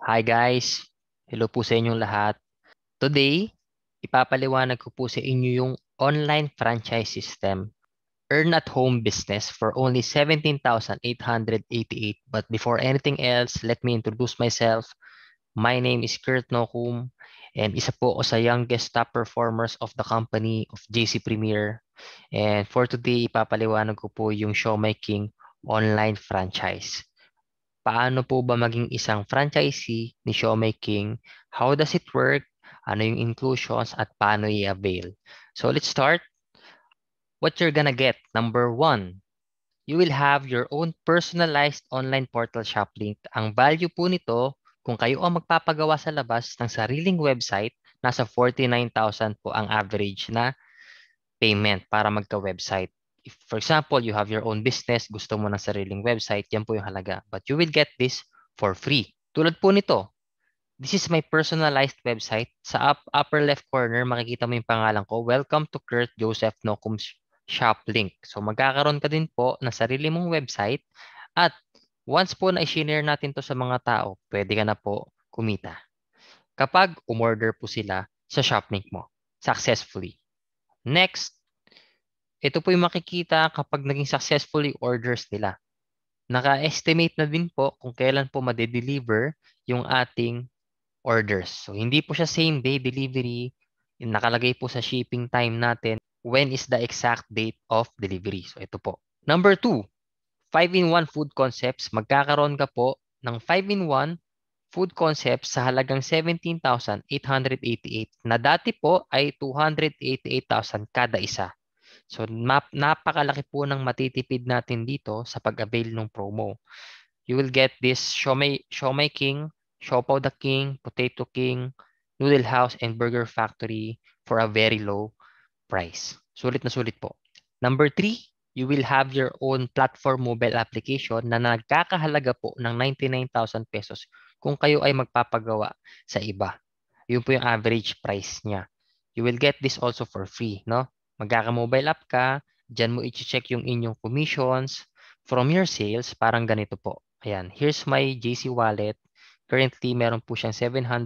Hi guys! Hello po sa inyong lahat. Today, ipapaliwanag ko po sa inyo yung online franchise system. Earn at home business for only 17,888. But before anything else, let me introduce myself. My name is Kurt Nokum and isa po ako sa youngest top performers of the company of JC Premier. And for today, ipapaliwanag ko po yung Showmaking online franchise. Paano po ba maging isang franchisee ni Showmaking? How does it work? Ano yung inclusions at paano i-avail? So let's start. What you're gonna get. Number one, you will have your own personalized online portal shop link. Ang value po nito, kung kayo ang magpapagawa sa labas ng sariling website, nasa 49,000 po ang average na payment para magka-website. If, for example, you have your own business, gusto mo ng sariling website, yan po yung halaga. But you will get this for free. Tulad po nito, this is my personalized website. Sa upper left corner, makikita mo yung pangalan ko. Welcome to Kurt Joseph Nocum's shop link. So magkakaroon ka din po ng sarili mong website at once po na i-share natin to sa mga tao, pwede ka na po kumita. Kapag umorder po sila sa shop link mo successfully. Next, ito po yung makikita kapag naging successful yung orders nila. Naka-estimate na din po kung kailan po ma-deliver yung ating orders. So, hindi po siya same day delivery. Nakalagay po sa shipping time natin when is the exact date of delivery. So, ito po. Number 2, 5-in-1 food concepts. Magkakaroon ka po ng 5-in-1 food concepts sa halagang 17,888 na dati po ay 288,000 kada isa. So, napakalaki po ng matitipid natin dito sa pag-avail ng promo. You will get this Siomai King, Siopaw the King, Potato King, Noodle House, and Burger Factory for a very low price. Sulit na sulit po. Number 3, you will have your own platform mobile application na nagkakahalaga po ng 99,000 pesos kung kayo ay magpapagawa sa iba. Yun po yung average price niya. You will get this also for free, no? Magkaka-mobile app ka, dyan mo i-check yung inyong commissions from your sales, parang ganito po. Ayan, here's my JC wallet. Currently, meron po siyang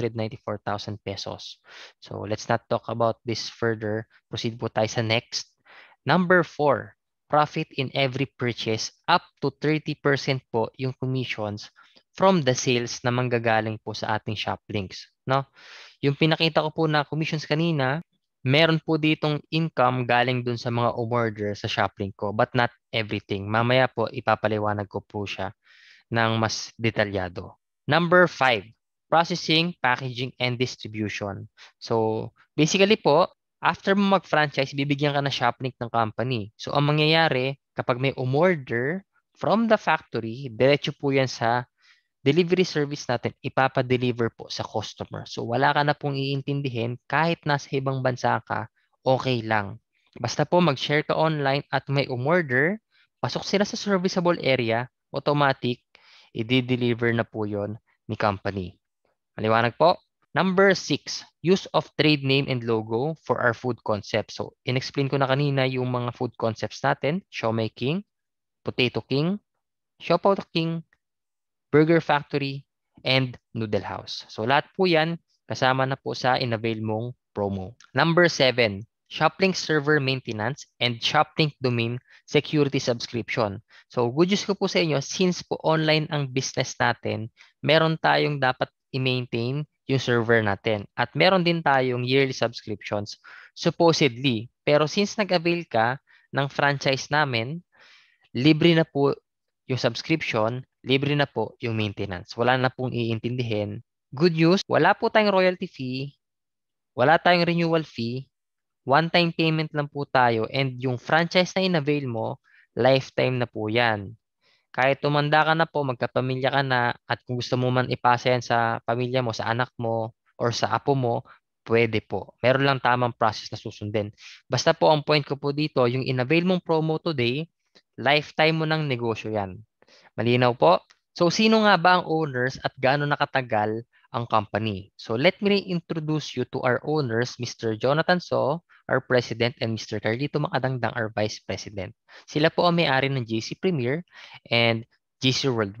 794,000 pesos. So, let's not talk about this further. Proceed po tayo sa next. Number 4, profit in every purchase up to 30% po yung commissions from the sales na manggagaling po sa ating shop links. No? Yung pinakita ko po na commissions kanina, meron po ditong income galing dun sa mga umorder sa shop link ko, but not everything. Mamaya po, ipapaliwanag ko po siya ng mas detalyado. Number 5, processing, packaging, and distribution. So, basically po, after mo mag-franchise, bibigyan ka na shop link ng company. So, ang mangyayari, kapag may umorder from the factory, diretso po yan sa delivery service natin, ipapa-deliver po sa customer. So, wala ka na pong iintindihin kahit nasa ibang bansa ka, okay lang. Basta po mag-share ka online at may umorder, pasok sila sa serviceable area, automatic, i-deliver na po yon ni company. Maliwanag po? Number 6, use of trade name and logo for our food concept. So, in-explain ko na kanina yung mga food concepts natin, Siomai King, Potato King, Siopaw the King, Burger Factory, and Noodle House. So lahat po yan kasama na po sa in-avail mong promo. Number 7, ShopLink server maintenance and ShopLink domain security subscription. So good news ko po sa inyo, since po online ang business natin, meron tayong dapat i-maintain yung server natin. At meron din tayong yearly subscriptions, supposedly. Pero since nag-avail ka ng franchise namin, libre na po yung subscription, libre na po yung maintenance. Wala na pong iintindihin. Good news, wala po tayong royalty fee, wala tayong renewal fee, one-time payment lang po tayo, and yung franchise na in-avail mo, lifetime na po yan. Kahit tumanda ka na po, magkapamilya ka na, at kung gusto mo man ipasa yan sa pamilya mo, sa anak mo, or sa apo mo, pwede po. Meron lang tamang process na susundin. Basta po ang point ko po dito, yung in-avail mong promo today, lifetime mo ng negosyo yan. Malinaw po? So, sino nga ba ang owners at gaano nakatagal ang company? So, let me introduce you to our owners, Mr. Jonathan So, our President, and Mr. Carlito Macadangdang, our Vice President. Sila po ang may-ari ng JC Premier and JC Worldwide.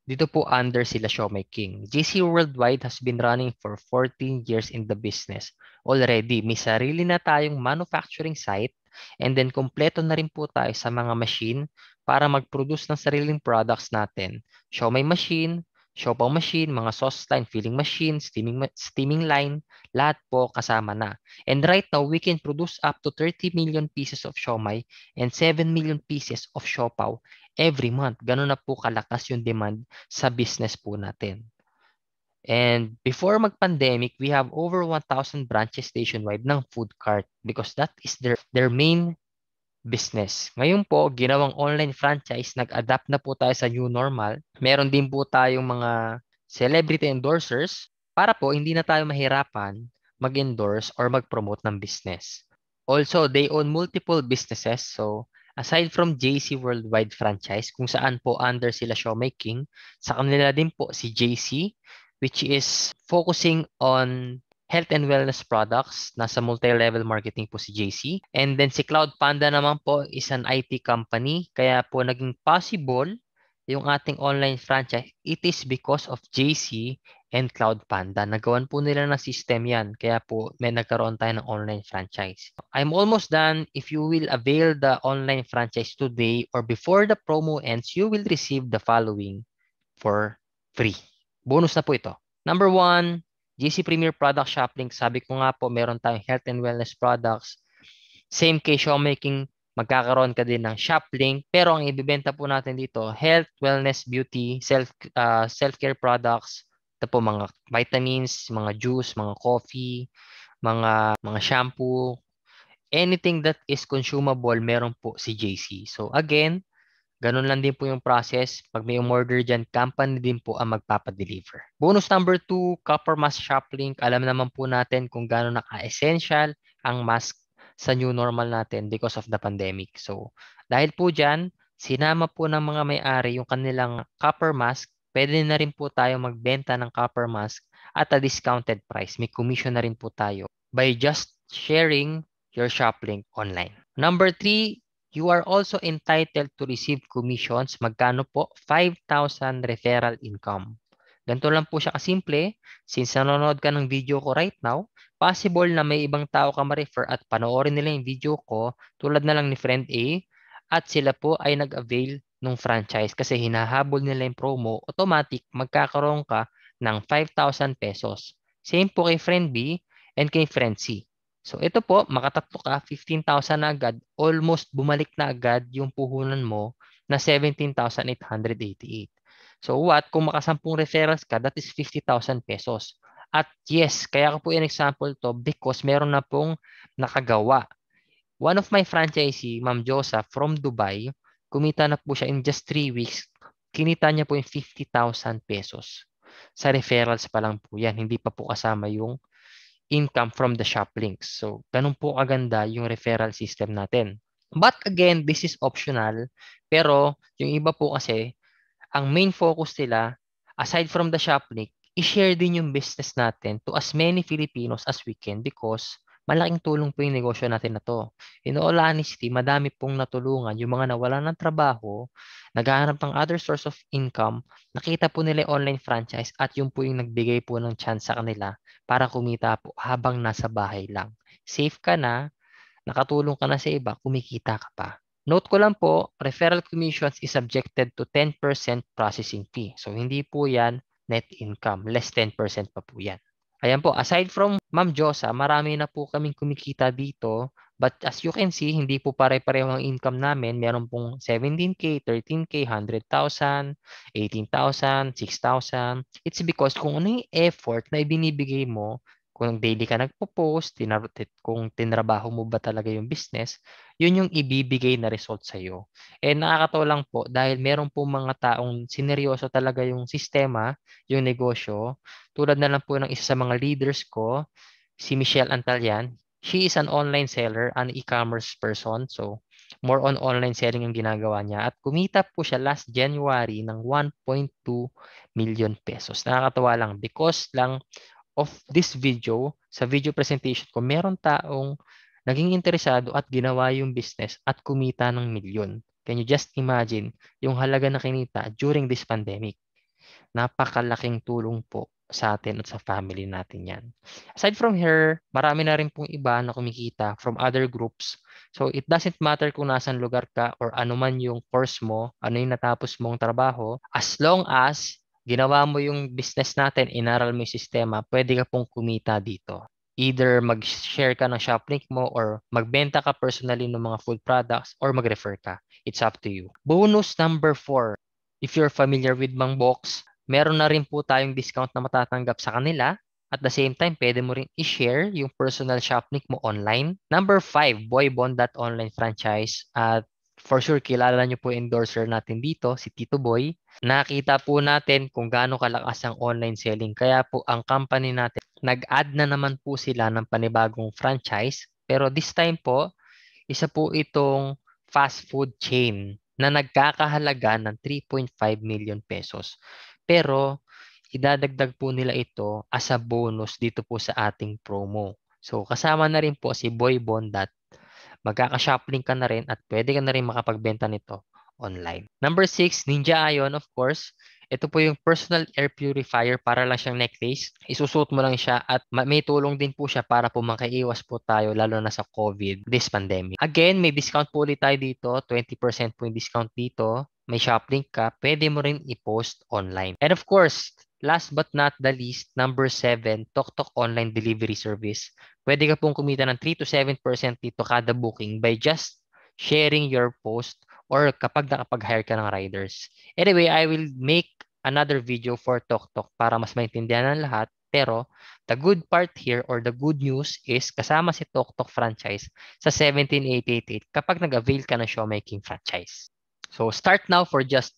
Dito po under sila Siomai King. JC Worldwide has been running for 14 years in the business. Already, may sarili na tayong manufacturing site and then kompleto na rin po tayo sa mga machine para mag-produce ng sariling products natin. Siomai machine, Siopaw machine, mga sauce line, filling machine, steaming line, lahat po kasama na. And right now, we can produce up to 30 million pieces of siomai and 7 million pieces of siopaw every month. Ganun na po kalakas yung demand sa business po natin. And before mag-pandemic, we have over 1,000 branches nationwide ng food cart because that is their main business. Ngayon po, ginawang online franchise, nag-adapt na po tayo sa new normal. Meron din po tayong mga celebrity endorsers para po hindi na tayo mahirapan mag-endorse or mag-promote ng business. Also, they own multiple businesses. So, aside from JC Worldwide franchise, kung saan po under sila Siomai King, sa kanila din po si JC, which is focusing on health and wellness products. Nasa multi-level marketing po si JC. And then si Cloud Panda naman po is an IT company. Kaya po naging possible yung ating online franchise. It is because of JC and Cloud Panda. Nagawan po nila ng system yan. Kaya po may nagkaroon tayo ng online franchise. I'm almost done. If you will avail the online franchise today or before the promo ends, you will receive the following for free. Bonus na po ito. Number 1, JC Premier Product Shop Link. Sabi ko nga po, meron tayong health and wellness products. Same case, Siomai King, magkakaroon ka din ng shop link. Pero ang ibibenta po natin dito, health, wellness, beauty, self-care products. Ito po mga vitamins, mga juice, mga coffee, mga shampoo. Anything that is consumable, meron po si JC. So again, ganun lang din po yung process. Pag may umorder dyan, company din po ang magpapadeliver. Bonus number 2, copper mask shop link. Alam naman po natin kung gaano naka-essential ang mask sa new normal natin because of the pandemic. So, dahil po dyan, sinama po ng mga may-ari yung kanilang copper mask. Pwede na rin po tayo magbenta ng copper mask at a discounted price. May commission na rin po tayo by just sharing your shop link online. Number 3, you are also entitled to receive commissions. Magkano po? 5,000 referral income. Ganito lang po siya kasimple. Since nanonood ka ng video ko right now, possible na may ibang tao ka ma-refer at panoorin nila yung video ko tulad na lang ni Friend A at sila po ay nag-avail ng franchise kasi hinahabol nila yung promo, automatic magkakaroon ka ng 5,000 pesos. Same po kay Friend B and kay Friend C. So ito po, makatatlo ka, 15,000 na agad, almost bumalik na agad yung puhunan mo na 17,888. So what? Kung makasampung referrals ka, that is 50,000 pesos. At yes, kaya ko po yung example to because meron na pong nakagawa. One of my franchisee, Ma'am Josa from Dubai, kumita na po siya in just 3 weeks. Kinita niya po yung 50,000 pesos. Sa referrals pa lang po yan. Hindi pa po kasama yung income from the shop links. So, ganun po kaganda yung referral system natin. But again, this is optional. Pero, yung iba po kasi, ang main focus nila, aside from the shop link, i-share din yung business natin to as many Filipinos as we can because malaking tulong po yung negosyo natin na to. In all honesty, madami pong natulungan yung mga nawalan ng trabaho, naghahanap ng other source of income, nakita po nila yung online franchise at yung po yung nagbigay po ng chance sa kanila para kumita po habang nasa bahay lang. Safe ka na, nakatulong ka na sa iba, kumikita ka pa. Note ko lang po, referral commissions is subjected to 10% processing fee. So, hindi po yan net income. Less 10% pa po yan. Ayan po, aside from Ma'am Josa, marami na po kaming kumikita dito. But as you can see, hindi po pare-pareho ang income namin. Meron pong 17K, 13K, 100,000, 18,000, 6,000. It's because kung ano yung effort na ibinibigay mo, kung daily ka nagpo-post, kung tinrabaho mo ba talaga yung business, yun yung ibibigay na result sa'yo. And nakakatawa lang po dahil meron po mga taong sineryoso talaga yung sistema, yung negosyo. Tulad na lang po ng isa sa mga leaders ko, si Michelle Antalyan. She is an online seller, an e-commerce person. So, more on online selling ang ginagawa niya. At kumita po siya last January ng 1.2 million pesos. Nakakatawa lang because lang of this video, sa video presentation ko, meron taong naging interesado at ginawa yung business at kumita ng milyon. Can you just imagine yung halaga na kinita during this pandemic? napakalaking tulong po sa atin at sa family natin yan. Aside from here, marami na rin pong iba na kumikita from other groups. So it doesn't matter kung nasan lugar ka or ano man yung course mo, ano yung natapos mong trabaho, as long as ginawa mo yung business natin, inaral mo yung sistema, pwede ka pong kumita dito. Either mag-share ka ng shop link mo or magbenta ka personally ng mga food products or mag-refer ka. It's up to you. Bonus number 4. If you're familiar with Mangbox, meron na rin po tayong discount na matatanggap sa kanila. At the same time, pwede mo rin i-share yung personal shop link mo online. Number 5, boybond.online franchise. At for sure, kilala nyo po endorser natin dito, si Tito Boy. Nakita po natin kung gaano kalakas ang online selling. Kaya po ang company natin, nag-add na naman po sila ng panibagong franchise. Pero this time po, isa po itong fast food chain na nagkakahalaga ng 3.5 million pesos. Pero idadagdag po nila ito as a bonus dito po sa ating promo. So kasama na rin po si Boy Bondat. Magkaka-shoplink ka na rin at pwede ka na rin makapagbenta nito online. Number 6, Ninja Ion, of course. Ito po yung personal air purifier, para lang siyang necklace. Isusuot mo lang siya at may tulong din po siya para po makaiwas po tayo lalo na sa COVID, this pandemic. Again, may discount po ulit tayo dito. 20% po yung discount dito. May shop link ka. Pwede mo rin i-post online. And of course, last but not the least, number 7, TokTok online delivery service. Pwede ka pong kumita ng 3 to 7% dito kada booking by just sharing your post or kapag nakapag-hire ka ng riders. Anyway, I will make another video for TokTok para mas maintindihan ng lahat. Pero the good part here or the good news is kasama si TokTok franchise sa 17888 kapag nag-avail ka ng showmaking franchise. So start now for just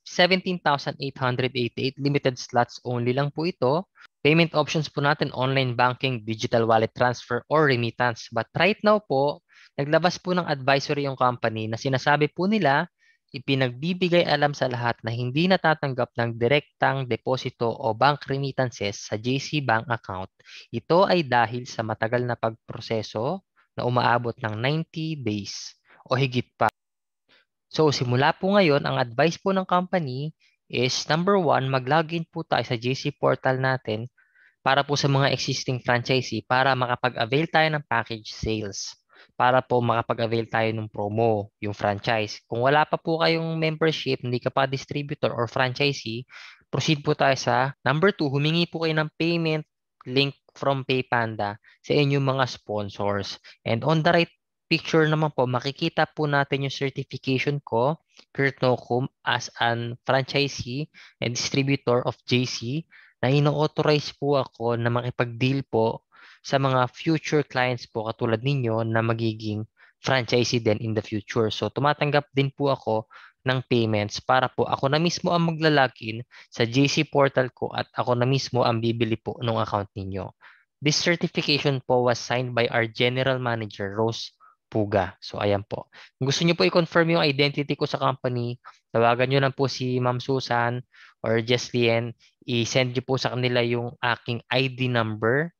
17,888, limited slots only lang po ito. Payment options po natin, online banking, digital wallet transfer, or remittance. But right now po, naglabas po ng advisory yung company na sinasabi po nila, ipinagbibigay alam sa lahat na hindi natatanggap ng direktang deposito o bank remittances sa JC Bank account. Ito ay dahil sa matagal na pagproseso na umaabot ng 90 days o higit pa. So, simula po ngayon, ang advice po ng company is number 1, mag-login po tayo sa JC portal natin para po sa mga existing franchisee para makapag-avail tayo ng package sales. Para po makapag-avail tayo ng promo, yung franchise. Kung wala pa po kayong membership, hindi ka pa distributor or franchisee, proceed po tayo sa number 2, humingi po kayo ng payment link from PayPanda sa inyong mga sponsors. And on the right picture naman po, makikita po natin yung certification ko, Kurt Nocum, as an franchisee and distributor of JC, na ino-authorize po ako na makipag-deal po sa mga future clients po katulad ninyo na magiging franchisee din in the future. So, tumatanggap din po ako ng payments para po ako na mismo ang maglalagin sa JC portal ko at ako na mismo ang bibili po ng account ninyo. This certification po was signed by our General Manager, Rose Puga. So, ayan po. Kung gusto niyo po i-confirm yung identity ko sa company, tawagan niyo lang po si Ma'am Susan or Jesslyn. I-send niyo po sa kanila yung aking ID number,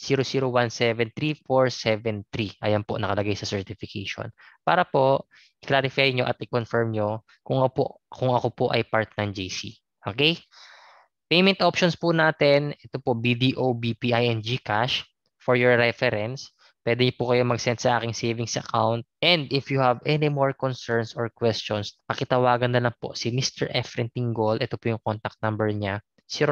00173473. Ayan po, nakalagay sa certification. Para po, i-clarify niyo at i-confirm niyo kung ako po ay part ng JC. Okay? Payment options po natin, ito po, BDO, BPI, and GCash. For your reference, pwede po kayo mag-send sa aking savings account. And if you have any more concerns or questions, pakitawagan na lang po si Mr. Efren Tinggol. Ito po yung contact number niya,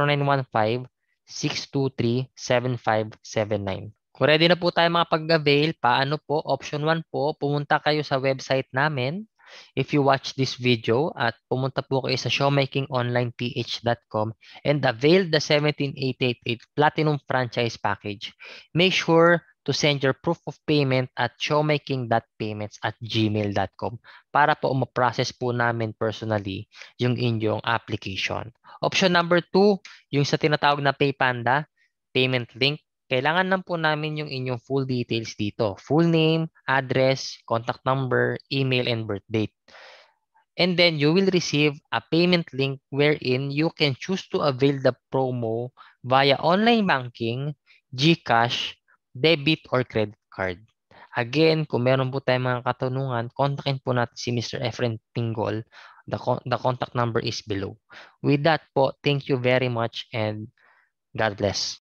0915-623-7579. Kung ready na po tayo makapag-avail, paano po? Option 1 po, pumunta kayo sa website namin. If you watch this video at pumunta po kayo sa showmakingonlineph.com and avail the 17888 Platinum Franchise Package, make sure to send your proof of payment at showmaking.payments@gmail.com para po ma-process po namin personally yung inyong application. Option number 2, yung sa tinatawag na PayPanda, payment link. Kailangan lang po namin yung inyong full details dito. Full name, address, contact number, email, and birth date. And then you will receive a payment link wherein you can choose to avail the promo via online banking, GCash, debit, or credit card. Again, kung meron po tayong mga katanungan, kontakin po natin si Mr. Efren Tinggol The contact number is below. With that po, thank you very much and God bless.